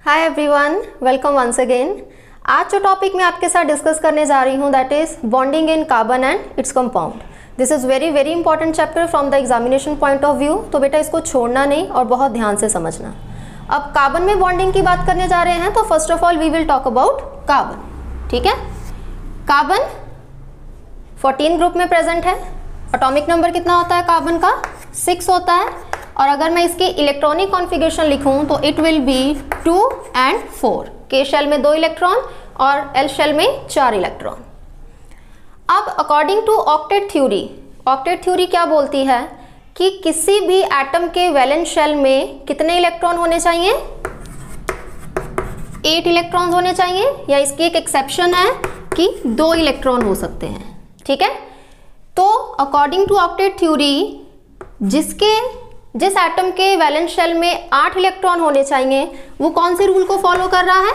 हाय everyone, welcome once again. आज जो topic मैं आपके साथ डिस्कस करने जा रही हूँ that is bonding in carbon and its compound. This is very very important chapter from the examination point of view, तो बेटा इसको छोड़ना नहीं और बहुत ध्यान से समझना। अब कार्बन में बॉन्डिंग की बात करने जा रहे हैं तो first of all we will talk about carbon. ठीक है, कार्बन 14 ग्रुप में प्रेजेंट है। एटॉमिक नंबर कितना होता है कार्बन का? 6 होता है। और अगर मैं इसकी इलेक्ट्रॉनिक कॉन्फ़िगरेशन लिखूं तो इट विल बी 2 and 4। के शेल में 2 इलेक्ट्रॉन और एल शेल में 4 इलेक्ट्रॉन। अब अकॉर्डिंग टू ऑक्टेट थ्योरी क्या बोलती है कि किसी भी एटम के वैलेंस शेल में कितने इलेक्ट्रॉन होने चाहिए? 8 इलेक्ट्रॉन्स होने चाहिए, या इसकी एक एक्सेप्शन है कि 2 इलेक्ट्रॉन हो सकते हैं। ठीक है, तो अकॉर्डिंग टू ऑक्टेट थ्योरी जिस एटम के वैलेंस शेल में 8 इलेक्ट्रॉन होने चाहिए वो कौन से रूल को फॉलो कर रहा है?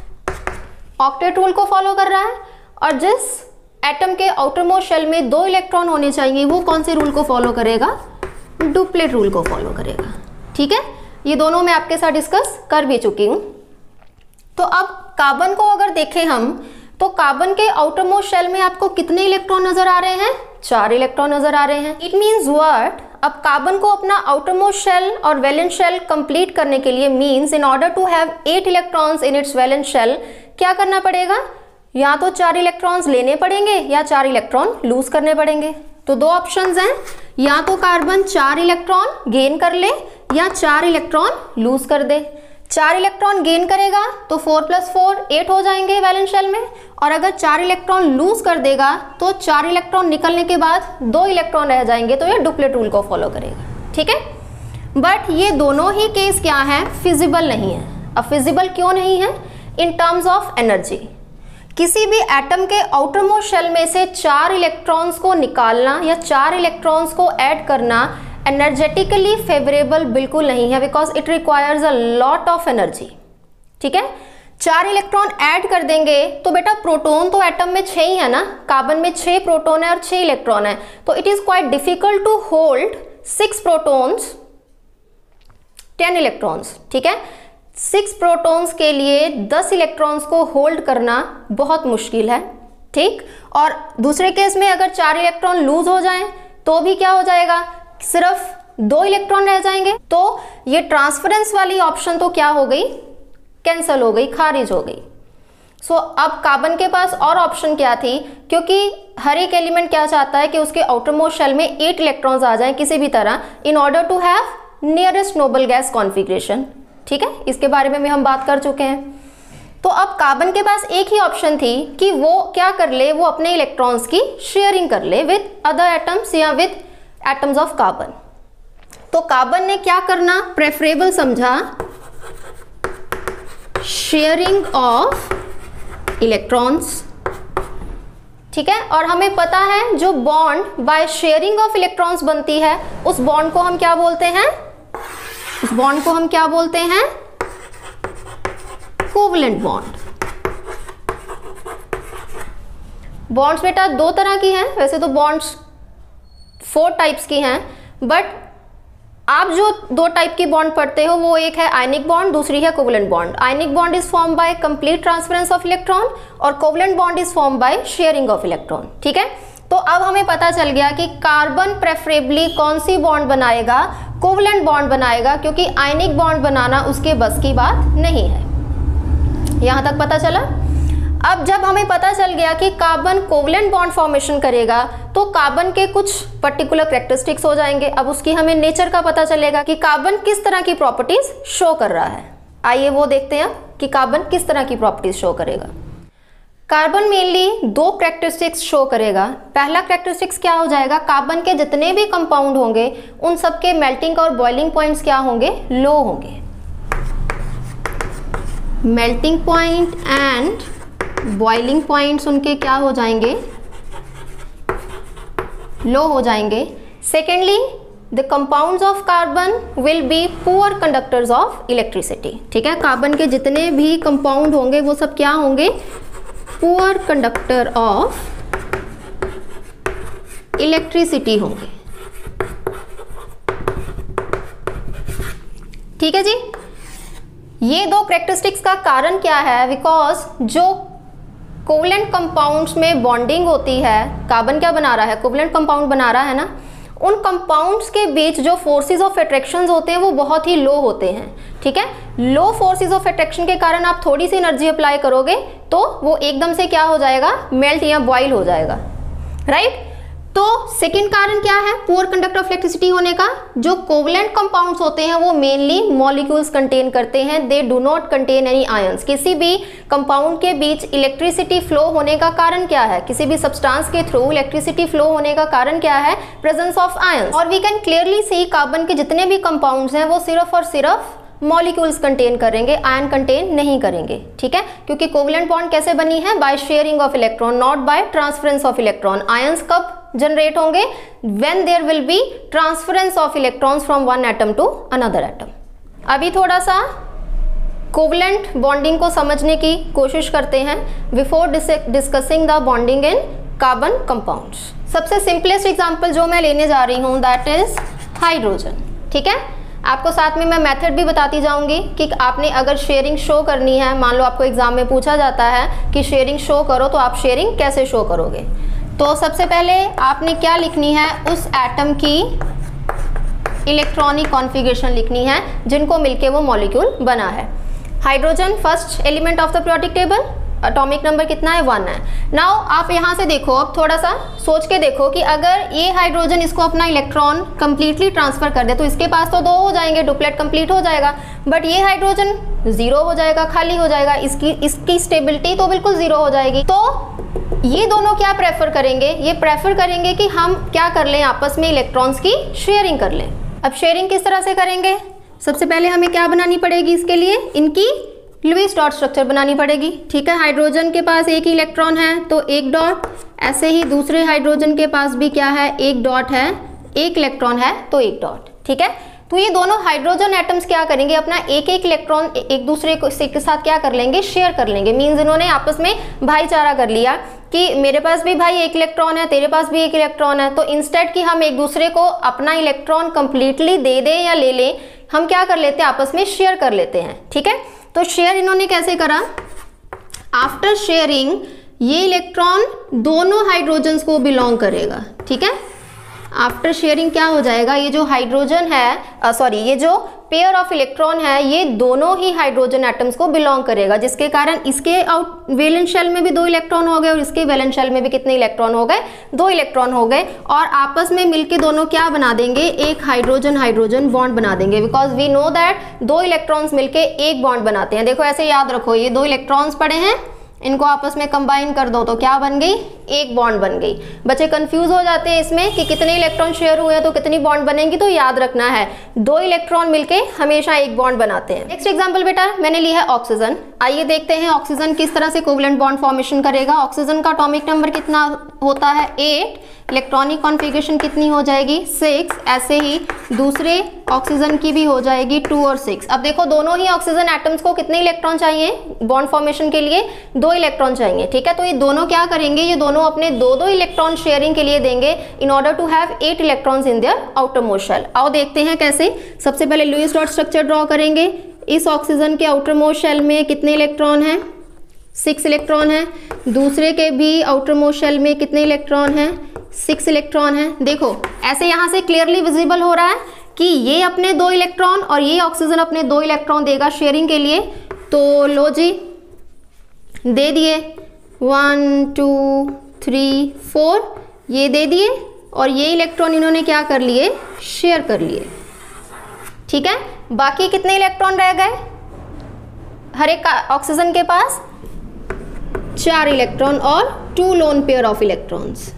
ऑक्टेट रूल को फॉलो कर रहा है। और जिस एटम के आउटर मोस्ट शेल में 2 इलेक्ट्रॉन होने चाहिए वो कौन से रूल को फॉलो करेगा? डुप्लेट रूल को फॉलो करेगा। ठीक है, ये दोनों मैं आपके साथ डिस्कस कर भी चुकी हूं। तो अब कार्बन को अगर देखें हम तो कार्बन के आउटर मोस्ट शेल में आपको कितने इलेक्ट्रॉन नजर आ रहे हैं? 4 इलेक्ट्रॉन नजर आ रहे हैं। It means what? अब कार्बन को अपना आउटर मोस्ट शेल और वैलेंस शेल कंप्लीट करने के लिए means in order to have 8 electrons in its valence shell क्या करना पड़ेगा? या तो 4 इलेक्ट्रॉन्स लेने पड़ेंगे या 4 इलेक्ट्रॉन लूज करने पड़ेंगे। तो 2 ऑप्शंस हैं, या तो कार्बन 4 इलेक्ट्रॉन गेन कर ले या 4 इलेक्ट्रॉन लूज कर दे। 4 इलेक्ट्रॉन गेन करेगा तो 4 + 4 8 हो जाएंगे वैलेंस शेल में, और अगर 4 इलेक्ट्रॉन लूज कर देगा तो 4 इलेक्ट्रॉन निकलने के बाद 2 इलेक्ट्रॉन रह जाएंगे, तो ये डुप्लेट रूल को फॉलो करेगा। ठीक है, बट ये दोनों ही केस क्या है? फिजिबल नहीं है। अब फिजिबल क्यों नहीं है? In terms of energy. किसी भी एटम के आउटर मोस्ट शेल में से 4 इलेक्ट्रॉन्स को निकालना या 4 इलेक्ट्रॉन्स को ऐड करना एनर्जेटिकली फेवरेबल बिल्कुल नहीं है, because it requires a lot of energy. ठीक है, 4 इलेक्ट्रॉन ऐड कर देंगे तो बेटा प्रोटॉन तो एटम में 6 ही है ना, कार्बन में 6 प्रोटॉन है और 6 इलेक्ट्रॉन है, तो it is quite difficult to hold 6 protons 10 electrons. ठीक है, 6 प्रोटॉन्स के लिए 10 इलेक्ट्रॉन्स को होल्ड करना बहुत मुश्किल है। ठीक, और दूसरे केस में अगर 4 इलेक्ट्रॉन लूज हो जाएं तो भी क्या हो जाएगा? सिर्फ 2 इलेक्ट्रॉन रह जाएंगे। तो ये ट्रांसफरेंस वाली ऑप्शन तो क्या हो गई? कैंसल हो गई, खारिज हो गई। सो अब कार्बन के पास और ऑप्शन क्या थी? क्योंकि हर एक एलिमेंट क्या चाहता है कि उसके आउटर मोस्ट शेल में 8 इलेक्ट्रॉन्स आ जाएं किसी भी तरह in order to have nearest noble gas configuration. ठीक है, इसके बारे में भी हम बात कर चुके हैं। तो अब कार्बन के पास एक ही ऑप्शन थी कि वो क्या कर ले, वो अपने इलेक्ट्रॉन्स की शेयरिंग कर ले विद अदर एटम्स या विद एटम्स ऑफ कार्बन। तो कार्बन ने क्या करना प्रेफरेबल समझा? Sharing of electrons. ठीक है, और हमें पता है जो bond by sharing of electrons बनती है उस बॉन्ड को हम क्या बोलते हैं? उस बॉन्ड को हम क्या बोलते हैं? Covalent bond. बॉन्ड्स बेटा 2 तरह की हैं, वैसे तो बॉन्ड्स 4 टाइप्स की हैं, बट आप जो 2 टाइप की बॉन्ड पढ़ते हो वो एक है आयनिक बॉन्ड, दूसरी है covalent bond. Ionic bond is form by complete transference of electron और covalent bond is form by sharing of electron. ठीक है, तो अब हमें पता चल गया कि कार्बन प्रेफरेबली कौन सी बॉन्ड बनाएगा? कोवलेंट बॉन्ड बनाएगा, क्योंकि आयनिक बॉन्ड बनाना उसके बस की बात नहीं है। यहां तक पता चला। अब जब हमें पता चल गया कि कार्बन कोवलेंट बॉन्ड फॉर्मेशन करेगा तो कार्बन के कुछ पर्टिकुलर कैरेक्टरिस्टिक्स हो जाएंगे। अब उसकी हमें नेचर का पता चलेगा कि कार्बन किस तरह की प्रॉपर्टीज शो कर रहा है। आइए वो देखते हैं कि कार्बन किस तरह की प्रॉपर्टीज शो करेगा। कार्बन मेनली 2 कैरेक्टरिस्टिक्स शो करेगा। पहला कैरेक्टरिस्टिक्स क्या हो जाएगा? कार्बन के जितने भी कंपाउंड होंगे उन सबके मेल्टिंग और बॉइलिंग पॉइंट्स क्या होंगे? लो होंगे। Melting point and boiling points उनके क्या हो जाएंगे? लो हो जाएंगे। Secondly, the compounds of carbon will be poor conductors of electricity. ठीक है, कार्बन के जितने भी कंपाउंड होंगे वो सब क्या होंगे? पुअर कंडक्टर ऑफ इलेक्ट्रिसिटी होंगे। ठीक है जी। ये दो कैरेक्टरिस्टिक्स का कारण क्या है? बिकॉज जो कोवलेंट कंपाउंड्स में बॉन्डिंग होती है, कार्बन क्या बना रहा है? कोवलेंट कंपाउंड बना रहा है ना, उन कंपाउंड्स के बीच जो फोर्सेस ऑफ अट्रैक्शन होते हैं वो बहुत ही लो होते हैं, ठीक है। लो फोर्सेस ऑफ अट्रैक्शन के कारण आप थोड़ी सी एनर्जी अप्लाई करोगे तो वो एकदम से क्या हो जाएगा? मेल्ट या बॉयल हो जाएगा, राइट। तो सेकंड कारण क्या है पुअर कंडक्टर ऑफ इलेक्ट्रिसिटी होने का? जो कोवलेंट कंपाउंड्स होते हैं वो मेनली मॉलिक्यूल्स कंटेन करते हैं, they do not contain any ions. किसी भी कंपाउंड के बीच इलेक्ट्रिसिटी फ्लो होने का कारण क्या है? किसी भी सब्सटेंस के थ्रू इलेक्ट्रिसिटी फ्लो होने का कारण क्या है? Presence of ions. और we can clearly see carbon के जितने भी कंपाउंड्स हैं वो सिर्फ और सिर्फ मॉलिक्यूल्स कंटेन करेंगे, आयन कंटेन नहीं करेंगे, ठीक है। क्योंकि कोवलेंट बॉन्ड कैसे बनी है? By sharing of electron, not by transference of electron. Ions कब जनरेट होंगे? When there will be transference of electrons from one atom to another atom. अभी थोड़ा सा कोवलेंट बॉन्डिंग को समझने की कोशिश करते हैं before discussing the bonding in carbon compounds. सबसे सिंपलेस्ट एग्जांपल जो मैं लेने जा रही हूं दैट इज हाइड्रोजन, ठीक है। आपको साथ में मैं मेथड भी बताती जाऊंगी कि आपने अगर शेयरिंग शो करनी है, मान लो आपको एग्जाम में पूछा जाता है कि शेयरिंग शो करो, तो आप शेयरिंग कैसे शो करोगे। तो सबसे पहले आपने क्या लिखनी है? उस एटम की इलेक्ट्रॉनिक कॉन्फ़िगरेशन लिखनी है जिनको मिलके वो मॉलिक्यूल बना है। Hydrogen first element of the periodic table, atomic number कितना है? 1 है। नाउ आप यहाँ से देखो, अब थोड़ा सा सोच के देखो कि अगर ये हाइड्रोजन इसको अपना इलेक्ट्रॉन कंप्लीटली ट्रांसफर कर दे तो इसके पास तो 2 हो जाएंगे, डुप्लेट कंप्लीट हो जाएगा। बट ये हाइड्रोजन 0 हो जाएगा, खाली हो जाएगा, इसकी स्टेबिलिटी तो बिल्कुल 0 हो जाएगी। तो ये दोनों क्या प्रेफर करेंगे? ये प्रेफर करेंगे कि हम क्या कर लें, आपस में इलेक्ट्रॉन्स की शेयरिंग कर लें। अब शेयरिंग किस तरह से करेंगे? सबसे पहले हमें क्या बनानी पड़ेगी? इसके लिए इनकी लुईस डॉट स्ट्रक्चर बनानी पड़ेगी, ठीक है। हाइड्रोजन के पास एक ही इलेक्ट्रॉन है तो 1 डॉट, ऐसे ही दूसरे हाइड्रोजन के पास भी क्या है? 1 डॉट है, 1 इलेक्ट्रॉन है तो 1 डॉट, ठीक है। तो ये दोनों हाइड्रोजन एटम्स क्या करेंगे? अपना एक इलेक्ट्रॉन एक दूसरे के साथ क्या कर लेंगे? शेयर कर लेंगे। मीन्स इन्होंने आपस में भाईचारा कर लिया कि मेरे पास भी भाई 1 इलेक्ट्रॉन है, तेरे पास भी 1 इलेक्ट्रॉन है। तो इंस्टेड कि हम एक दूसरे को अपना इलेक्ट्रॉन कंप्लीटली दे दें या ले लें, हम क्या कर लेते हैं? आपस में शेयर कर लेते हैं, ठीक है। तो शेयर इन्होंने कैसे करा? आफ्टर शेयरिंग ये इलेक्ट्रॉन दोनों हाइड्रोजन्स को बिलोंग करेगा, ठीक है। आफ्टर शेयरिंग क्या हो जाएगा? ये जो हाइड्रोजन है ये जो पेयर ऑफ इलेक्ट्रॉन है ये दोनों ही हाइड्रोजन एटम्स को बिलोंग करेगा, जिसके कारण इसके वैलेंस शेल में भी 2 इलेक्ट्रॉन हो गए और इसके वैलेंस शेल में भी कितने इलेक्ट्रॉन हो गए? 2 इलेक्ट्रॉन हो गए। और आपस में मिलके दोनों क्या बना देंगे? एक हाइड्रोजन हाइड्रोजन बॉन्ड बना देंगे। Because we know that 2 electrons मिलके एक बॉन्ड बनाते हैं। देखो ऐसे याद रखो, ये 2 इलेक्ट्रॉन्स पड़े हैं, इनको आपस में कंबाइन कर दो तो क्या बन गई? एक बॉन्ड बन गई। बच्चे कंफ्यूज हो जाते हैं इसमें कि कितने इलेक्ट्रॉन शेयर हुए हैं तो कितनी बॉन्ड बनेंगी, तो याद रखना है 2 इलेक्ट्रॉन मिलके हमेशा एक बॉन्ड बनाते हैं। नेक्स्ट एग्जांपल बेटा मैंने ली है ऑक्सीजन। आइए देखते हैं ऑक्सीजन किस तरह से कोवलेंट बॉन्ड फॉर्मेशन करेगा। ऑक्सीजन का एटॉमिक नंबर कितना होता है? 8। इलेक्ट्रॉनिक कॉन्फ़िगरेशन कितनी हो जाएगी? 6। ऐसे ही दूसरे ऑक्सीजन की भी हो जाएगी 2 और 6। अब देखो दोनों ही ऑक्सीजन एटम्स को कितने इलेक्ट्रॉन चाहिए बॉन्ड फॉर्मेशन के लिए? 2 इलेक्ट्रॉन चाहिए, ठीक है। तो ये दोनों क्या करेंगे? ये दोनों अपने 2-2 इलेक्ट्रॉन शेयरिंग के लिए देंगे in order to have 8 electrons in their outermost shell. आओ देखते हैं कैसे। सबसे पहले लुईस डॉट स्ट्रक्चर ड्रॉ करेंगे। इस ऑक्सीजन के आउटर मोस्ट शेल में कितने इलेक्ट्रॉन हैं? 6 इलेक्ट्रॉन है। दूसरे के भी आउटर मोस्ट शेल में कितने इलेक्ट्रॉन हैं? 6 इलेक्ट्रॉन है। देखो ऐसे यहाँ से क्लियरली विजिबल हो रहा है कि ये अपने 2 इलेक्ट्रॉन और ये ऑक्सीजन अपने 2 इलेक्ट्रॉन देगा शेयरिंग के लिए। तो लो जी दे दिए 1 2 3 4 ये दे दिए और ये इलेक्ट्रॉन इन्होंने क्या कर लिए? शेयर कर लिए, ठीक है। बाकी कितने इलेक्ट्रॉन रह गए? हर एक ऑक्सीजन के पास 4 इलेक्ट्रॉन और 2 लोन पेयर ऑफ इलेक्ट्रॉन्स,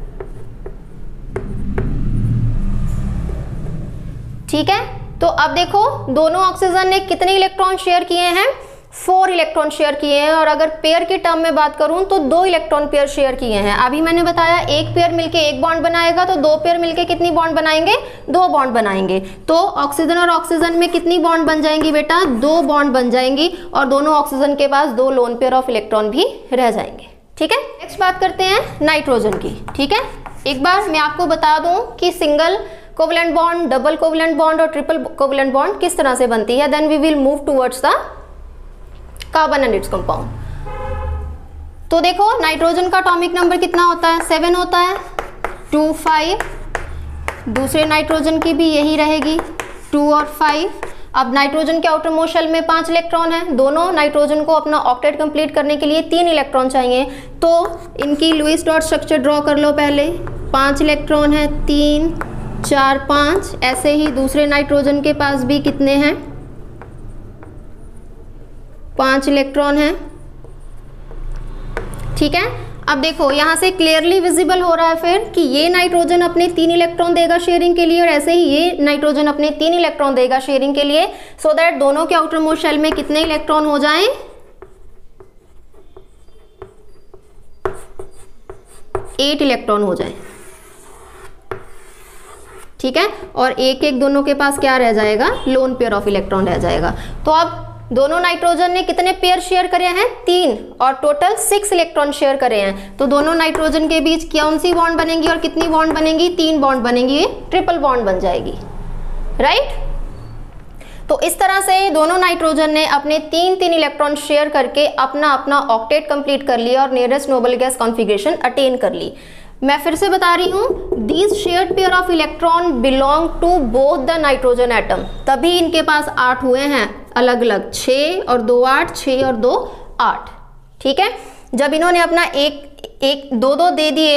ठीक है। तो अब देखो दोनों ऑक्सीजन ने कितने इलेक्ट्रॉन शेयर किए हैं? 4 इलेक्ट्रॉन शेयर किए हैं। और अगर पेयर की टर्म में बात करूं तो 2 इलेक्ट्रॉन पेयर शेयर किए हैं। अभी मैंने बताया एक पेयर मिलके एक बॉन्ड बनाएगा, तो 2 पेयर मिलके कितनी बॉन्ड बनाएंगे? 2 बॉन्ड बनाएंगे। तो ऑक्सीजन और ऑक्सीजन में कितनी बॉन्ड बन जाएंगी बेटा? 2 बॉन्ड बन जाएंगी और दोनों ऑक्सीजन के पास 2 लोन पेयर ऑफ इलेक्ट्रॉन भी रह जाएंगे, ठीक है। नेक्स्ट बात करते हैं नाइट्रोजन की, ठीक है। एक बार मैं आपको बता दूं कि single covalent bond, double covalent bond और ट्रिपल कोवलेंट बॉन्ड किस तरह से बनती है, then we will move towards the carbon and its compound. तो देखो नाइट्रोजन का एटॉमिक नंबर कितना होता है, 7 होता है, 2 5, दूसरे नाइट्रोजन की भी यही रहेगी 2 और 5। अब नाइट्रोजन के आउटर मोस्ट शेल में 5 इलेक्ट्रॉन है, दोनों नाइट्रोजन को अपना ऑक्टेट कंप्लीट करने के लिए 3 इलेक्ट्रॉन चाहिए, तो इनकी लुईस डॉट स्ट्रक्चर ड्रॉ कर लो पहले। 5 इलेक्ट्रॉन है, 3 4 5, ऐसे ही दूसरे नाइट्रोजन के पास भी कितने हैं, 5 इलेक्ट्रॉन है, ठीक है। अब देखो यहाँ से क्लियरली विजिबल हो रहा है फिर कि ये नाइट्रोजन अपने 3 इलेक्ट्रॉन देगा शेयरिंग के लिए और ऐसे ही ये नाइट्रोजन अपने 3 इलेक्ट्रॉन देगा शेयरिंग के लिए, सो दैट दोनों के आउटर मोस्ट शेल में कितने इलेक्ट्रॉन हो जाएं, 8 इलेक्ट्रॉन हो जाएं, ठीक है। और एक एक दोनों के पास क्या रह जाएगा, लोन पेयर ऑफ इलेक्ट्रॉन रह जाएगा। तो अब दोनों नाइट्रोजन ने कितने पेयर शेयर करे हैं, 3, और टोटल 6 इलेक्ट्रॉन शेयर करे हैं। तो दोनों नाइट्रोजन के बीच कौन सी बॉन्ड बनेगी और कितनी बॉन्ड बनेगी, 3 बॉन्ड बनेगी, ये ट्रिपल बॉन्ड बन जाएगी, राइट। तो इस तरह से दोनों नाइट्रोजन ने अपने 3 इलेक्ट्रॉन शेयर करके अपना अपना ऑक्टेट कंप्लीट कर लिया और nearest noble gas configuration attain कर ली। मैं फिर से बता रही हूँ, these shared pair of electron belong to both the nitrogen atom, तभी इनके पास 8 हुए हैं अलग अलग, 6 और 2 8, 6 और 2 8, ठीक है। जब इन्होंने अपना एक 2 दे दिए,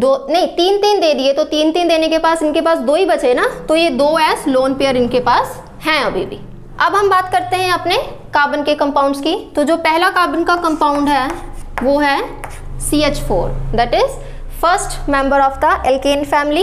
3 दे दिए, तो 3 देने के पास इनके पास 2 ही बचे ना, तो ये 2 एस लोन पेयर इनके पास हैं अभी भी। अब हम बात करते हैं अपने कार्बन के कंपाउंड्स की। तो जो पहला कार्बन का कंपाउंड है वो है CH4, that is first member of the alkane family,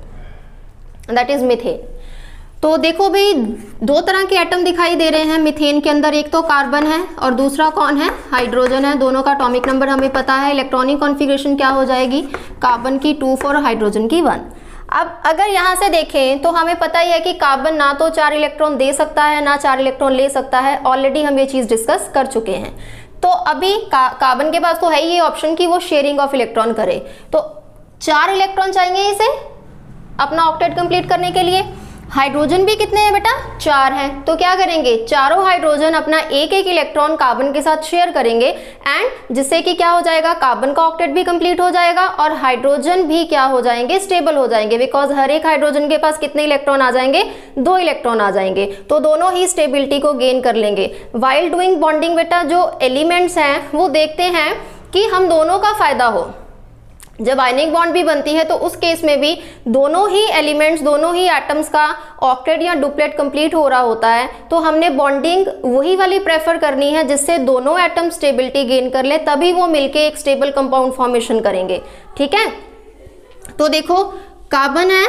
that is methane. तो देखो भाई 2 तरह के एटम दिखाई दे रहे हैं मीथेन के अंदर, एक तो कार्बन है और दूसरा कौन है, हाइड्रोजन है। दोनों का एटॉमिक नंबर हमें पता है, इलेक्ट्रॉनिक कॉन्फ़िगरेशन क्या हो जाएगी, कार्बन की 2 4 और हाइड्रोजन की 1। अब अगर यहाँ से देखें तो हमें पता ही है कि कार्बन ना तो 4 इलेक्ट्रॉन दे सकता है ना 4 इलेक्ट्रॉन ले सकता है, ऑलरेडी हम ये चीज़ डिस्कस कर चुके हैं। तो अभी कार्बन के पास तो है ही ये ऑप्शन कि वो शेयरिंग ऑफ इलेक्ट्रॉन करे, तो 4 इलेक्ट्रॉन चाहिए इसे अपना ऑक्टेट कंप्लीट करने के लिए। हाइड्रोजन भी कितने हैं बेटा, 4 हैं, तो क्या करेंगे, चारों हाइड्रोजन अपना एक इलेक्ट्रॉन कार्बन के साथ शेयर करेंगे, एंड जिससे कि क्या हो जाएगा, कार्बन का ऑक्टेट भी कंप्लीट हो जाएगा और हाइड्रोजन भी क्या हो जाएंगे, स्टेबल हो जाएंगे, बिकॉज हर एक हाइड्रोजन के पास कितने इलेक्ट्रॉन आ जाएंगे, 2 इलेक्ट्रॉन आ जाएंगे, तो दोनों ही स्टेबिलिटी को गेन कर लेंगे। वाइल डूइंग बॉन्डिंग बेटा जो एलिमेंट्स हैं वो देखते हैं कि हम दोनों का फायदा हो। जब आयनिक बॉन्ड भी बनती है तो उस केस में भी दोनों ही एलिमेंट्स, दोनों ही एटम्स का ऑक्टेट या डुप्लेट कंप्लीट हो रहा होता है, तो हमने बॉन्डिंग वही वाली प्रेफर करनी है जिससे दोनों एटम स्टेबिलिटी गेन कर ले, तभी वो मिलके एक स्टेबल कंपाउंड फॉर्मेशन करेंगे, ठीक है। तो देखो कार्बन है,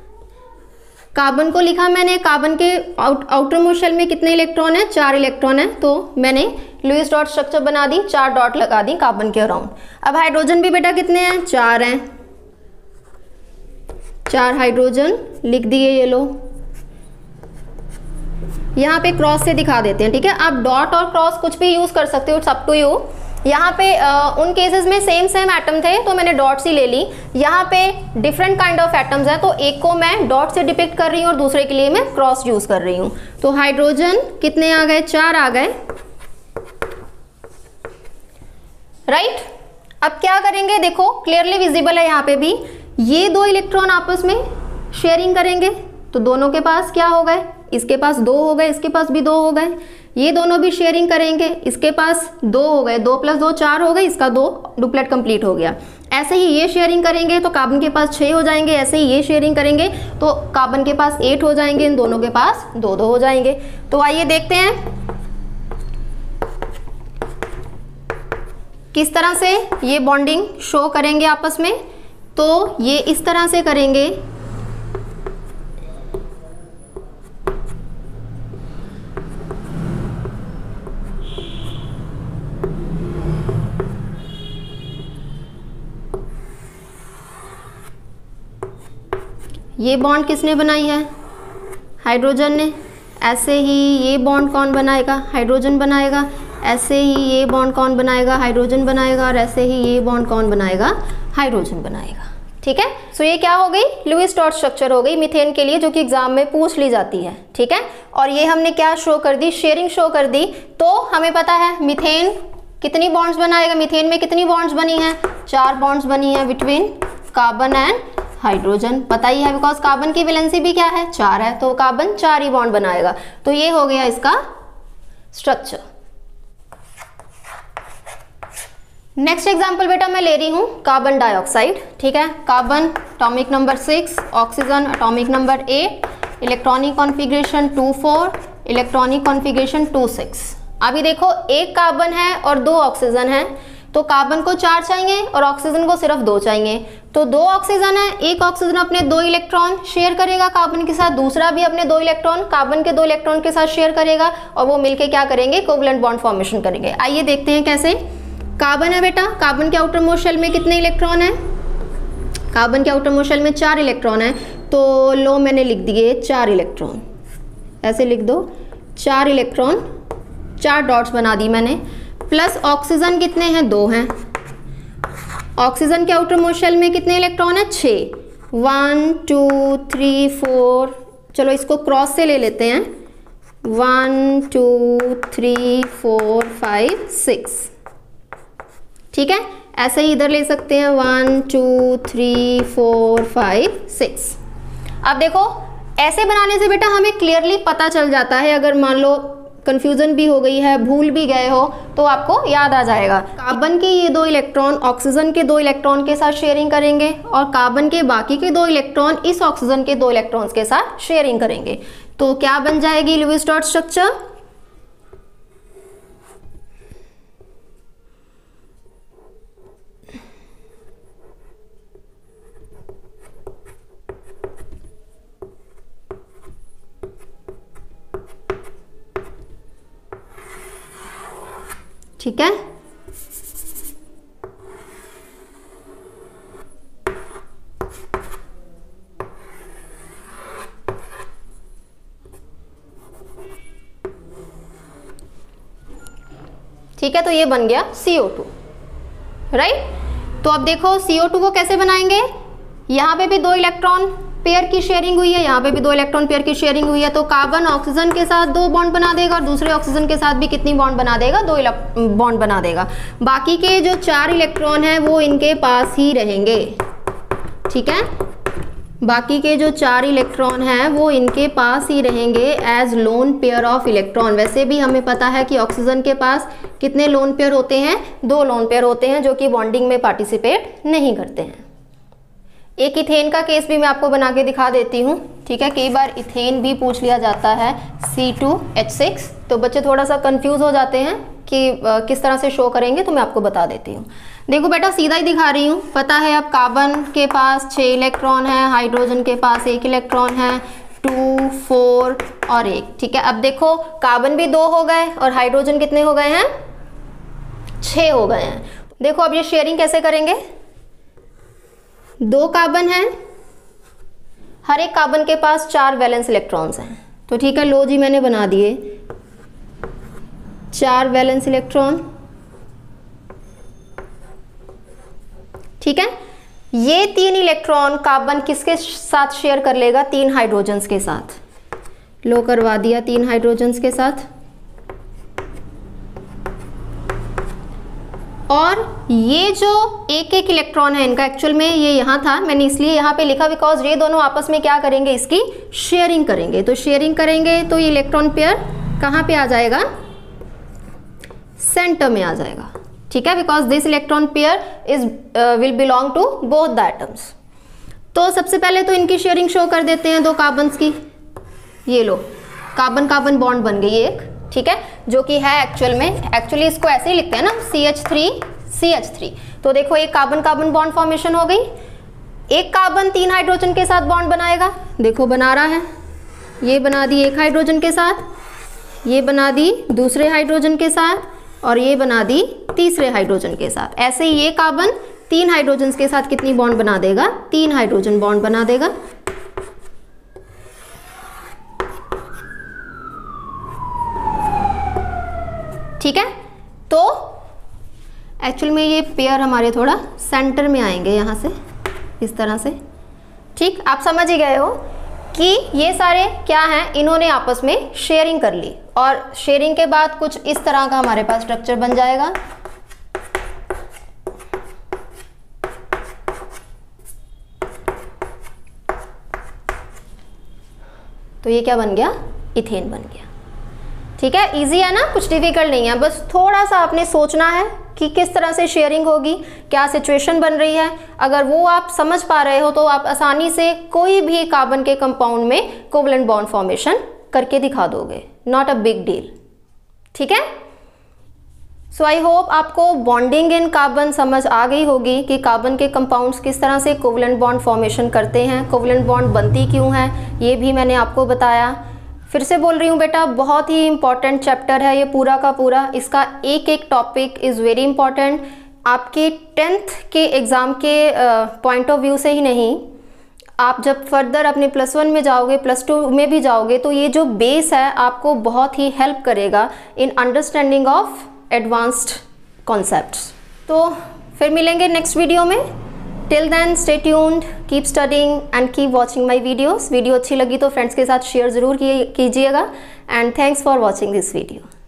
कार्बन को लिखा मैंने, कार्बन के आउटर मोस्ट शेल में कितने इलेक्ट्रॉन है, 4 इलेक्ट्रॉन है, तो मैंने लुईस डॉट स्ट्रक्चर बना दी, 4 डॉट लगा दी कार्बन के अराउंड। अब हाइड्रोजन भी बेटा कितने हैं, 4 हैं, 4 हाइड्रोजन लिख दिए, ये लो यहाँ पे क्रॉस से दिखा देते हैं, ठीक है। आप डॉट और क्रॉस कुछ भी यूज कर सकते हो, इट्स अप टू यू। यहाँ पे उन केसेस में सेम एटम थे तो मैंने डॉट्स ही ले ली, यहाँ पे डिफरेंट काइंड ऑफ एटम्स है तो एक को मैं डॉट से डिपिक्ट कर रही हूँ और दूसरे के लिए मैं क्रॉस यूज कर रही हूँ। तो हाइड्रोजन कितने आ गए, 4 आ गए, राइट। अब क्या करेंगे, देखो क्लियरली विजिबल है यहाँ पे भी, ये 2 इलेक्ट्रॉन आपस में शेयरिंग करेंगे तो दोनों के पास क्या हो गए, इसके पास 2 हो गए, इसके पास भी 2 हो गए, ये दोनों भी शेयरिंग करेंगे, इसके पास 2 हो गए, 2 + 2 4 हो गए, इसका 2 डुप्लेट कंप्लीट हो गया। ऐसे ही ये शेयरिंग करेंगे तो कार्बन के पास 6 हो जाएंगे, ऐसे ही ये शेयरिंग करेंगे तो कार्बन के पास 8 हो जाएंगे, इन दोनों के पास 2 हो जाएंगे। तो आइए देखते हैं किस तरह से ये बॉन्डिंग शो करेंगे आपस में। तो ये इस तरह से करेंगे, ये बॉन्ड किसने बनाई है, हाइड्रोजन ने। ऐसे ही ये बॉन्ड कौन बनाएगा, हाइड्रोजन बनाएगा। ऐसे ही ये बॉन्ड कौन बनाएगा, हाइड्रोजन बनाएगा। और ऐसे ही ये बॉन्ड कौन बनाएगा, हाइड्रोजन बनाएगा। ठीक है। सो ये क्या हो गई, लुईस स्ट्रॉस स्ट्रक्चर हो गई मीथेन के लिए, जो कि एग्जाम में पूछ ली जाती है। ठीक है, और ये हमने क्या शो कर दी, शेयरिंग शो कर दी। तो हमें पता है मीथेन कितनी बॉन्ड्स बनाएगा, मीथेन में कितनी बॉन्ड्स बनी है, 4 बॉन्ड्स बनी है बिटवीन कार्बन एंड हाइड्रोजन, पता ही है, बिकॉज कार्बन की वैलेंसी भी क्या है, 4 है, तो कार्बन 4 ही बॉन्ड बनाएगा। तो ये हो गया इसका स्ट्रक्चर। नेक्स्ट एग्जाम्पल बेटा मैं ले रही हूं कार्बन डाइऑक्साइड। ठीक है, carbon atomic number 6, oxygen atomic number 8, electronic configuration 2,4, electronic configuration 2,6। अभी देखो एक कार्बन है और 2 ऑक्सीजन है, तो कार्बन को 4 चाहिए और ऑक्सीजन को सिर्फ 2 चाहिए। तो 2 ऑक्सीजन है, एक ऑक्सीजन अपने 2 इलेक्ट्रॉन शेयर करेगा कार्बन के साथ, दूसरा भी अपने 2 इलेक्ट्रॉन कार्बन के 2 इलेक्ट्रॉन के साथ शेयर करेगा, और वो मिलके क्या करेंगे, कोवलेंट बॉन्ड फॉर्मेशन करेंगे। आइए देखते हैं कैसे। कार्बन है बेटा, कार्बन के आउटर मोस्ट शेल में कितने इलेक्ट्रॉन है, कार्बन के आउटर मोस्ट शेल में 4 इलेक्ट्रॉन है। तो लो मैंने लिख दिए 4 इलेक्ट्रॉन, ऐसे लिख दो 4 इलेक्ट्रॉन, 4 डॉट्स बना दी मैंने। प्लस ऑक्सीजन कितने हैं, 2 हैं। ऑक्सीजन के आउटर मोस्ट शेल में कितने इलेक्ट्रॉन है, 6, 1 2 3 4, चलो इसको क्रॉस से ले लेते हैं, 1 2 3 4 5 6। ठीक है, ऐसे ही इधर ले सकते हैं 1 2 3 4 5 6। अब देखो ऐसे बनाने से बेटा हमें क्लियरली पता चल जाता है, अगर मान लो कंफ्यूजन भी हो गई है, भूल भी गए हो, तो आपको याद आ जाएगा। कार्बन के ये 2 इलेक्ट्रॉन ऑक्सीजन के 2 इलेक्ट्रॉन के साथ शेयरिंग करेंगे, और कार्बन के बाकी के 2 इलेक्ट्रॉन इस ऑक्सीजन के 2 इलेक्ट्रॉन्स के साथ शेयरिंग करेंगे। तो क्या बन जाएगी लुईस स्ट्रॉस स्ट्रक्चर, ठीक है। ठीक है, तो ये बन गया CO2, राइट। तो अब देखो CO2 को कैसे बनाएंगे, यहाँ पे भी 2 इलेक्ट्रॉन पेयर की शेयरिंग हुई है, यहाँ पे भी 2 इलेक्ट्रॉन पेयर की शेयरिंग हुई है, तो कार्बन ऑक्सीजन के साथ 2 बॉन्ड बना देगा, और दूसरे ऑक्सीजन के साथ भी कितनी बॉन्ड बना देगा, 2 बॉन्ड बना देगा। बाकी के जो 4 इलेक्ट्रॉन हैं वो इनके पास ही रहेंगे। ठीक है, बाकी के जो 4 इलेक्ट्रॉन हैं वो इनके पास ही रहेंगे as lone pair of electron. वैसे भी हमें पता है कि ऑक्सीजन के पास कितने लोन पेयर होते हैं, 2 लोन पेयर होते हैं, जो कि बॉन्डिंग में पार्टिसिपेट नहीं करते हैं। एक इथेन का केस भी मैं आपको बना के दिखा देती हूँ। ठीक है, कई बार इथेन भी पूछ लिया जाता है, C2H6, तो बच्चे थोड़ा सा कंफ्यूज हो जाते हैं कि किस तरह से शो करेंगे, तो मैं आपको बता देती हूँ। देखो बेटा सीधा ही दिखा रही हूँ, पता है अब कार्बन के पास 6 इलेक्ट्रॉन है, हाइड्रोजन के पास 1 इलेक्ट्रॉन है, 2 4 और 1। ठीक है, अब देखो कार्बन भी 2 हो गए और हाइड्रोजन कितने हो गए हैं, 6 हो गए हैं। देखो अब ये शेयरिंग कैसे करेंगे, 2 कार्बन हैं, हर एक कार्बन के पास 4 वैलेंस इलेक्ट्रॉन्स हैं। तो ठीक है, लो जी मैंने बना दिए 4 वैलेंस इलेक्ट्रॉन। ठीक है, ये 3 इलेक्ट्रॉन कार्बन किसके साथ शेयर कर लेगा, 3 हाइड्रोजन्स के साथ। लो करवा दिया 3 हाइड्रोजन्स के साथ। और ये जो एक इलेक्ट्रॉन है इनका, एक्चुअल में ये यहाँ था, मैंने इसलिए यहाँ पे लिखा बिकॉज ये दोनों आपस में क्या करेंगे, इसकी शेयरिंग करेंगे। तो शेयरिंग करेंगे तो ये इलेक्ट्रॉन पेयर कहाँ पे आ जाएगा, सेंटर में आ जाएगा। ठीक है, because this electron pair is will belong to both the atoms. तो सबसे पहले तो इनकी शेयरिंग शो कर देते हैं 2 कार्बन्स की। ये लो कार्बन कार्बन बॉन्ड बन गई एक, ठीक है, जो कि है एक्चुअली इसको ऐसे ही लिखते हैं ना, CH3। तो देखो एक कार्बन कार्बन बॉन्ड फॉर्मेशन हो गई। एक कार्बन 3 हाइड्रोजन के साथ बॉन्ड बनाएगा, देखो बना रहा है, ये बना दी 1 हाइड्रोजन के साथ, ये बना दी दूसरे हाइड्रोजन के साथ, और ये बना दी तीसरे हाइड्रोजन के साथ। ऐसे ही ये कार्बन 3 हाइड्रोजन के साथ कितनी बॉन्ड बना देगा, 3 हाइड्रोजन बॉन्ड बना देगा। ठीक है, तो एक्चुअल में ये पेयर हमारे थोड़ा सेंटर में आएंगे यहाँ से, इस तरह से। ठीक, आप समझ ही गए हो कि ये सारे क्या हैं, इन्होंने आपस में शेयरिंग कर ली और शेयरिंग के बाद कुछ इस तरह का हमारे पास स्ट्रक्चर बन जाएगा। तो ये क्या बन गया, इथेन बन गया। ठीक है, इजी है ना, कुछ डिफिकल्ट नहीं है, बस थोड़ा सा आपने सोचना है कि किस तरह से शेयरिंग होगी, क्या सिचुएशन बन रही है। अगर वो आप समझ पा रहे हो तो आप आसानी से कोई भी कार्बन के कंपाउंड में कोवलेंट बॉन्ड फॉर्मेशन करके दिखा दोगे, नॉट अ बिग डील। ठीक है, सो आई होप आपको बॉन्डिंग इन कार्बन समझ आ गई होगी कि कार्बन के कंपाउंड्स किस तरह से कोवलेंट बॉन्ड फॉर्मेशन करते हैं, कोवलेंट बॉन्ड बनती क्यों है, ये भी मैंने आपको बताया। फिर से बोल रही हूँ बेटा, बहुत ही इंपॉर्टेंट चैप्टर है ये पूरा का पूरा, इसका एक एक टॉपिक इज़ वेरी इंपॉर्टेंट। आपके 10th के एग्ज़ाम के पॉइंट ऑफ व्यू से ही नहीं, आप जब फर्दर अपने +1 में जाओगे, +2 में भी जाओगे, तो ये जो बेस है आपको बहुत ही हेल्प करेगा in understanding of advanced concepts. तो फिर मिलेंगे नेक्स्ट वीडियो में। Till then stay tuned, keep studying and keep watching my videos. Video अच्छी लगी तो फ्रेंड्स के साथ शेयर ज़रूर कीजिएगा and thanks for watching this video.